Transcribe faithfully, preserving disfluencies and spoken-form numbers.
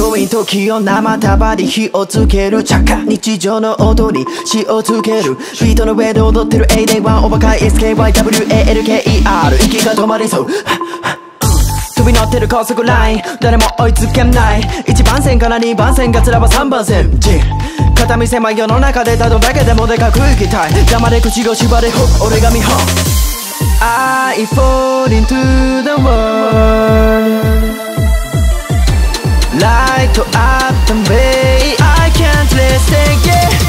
恋時を生束に火をつける茶化日常の踊り詩をつけるビートの上で踊ってる エーディーワン オーバーカイ エスケーワイダブリューエーエルケーイーアール 息が止まりそう飛び乗ってる高速ライン誰も追いつけないいちばん線からにばん線がつらばさんばん線片見狭い世の中でたどだけでもでかく生きたい黙れ口を縛れほ俺が見本 I fall into the world Light up the way I can't let's take it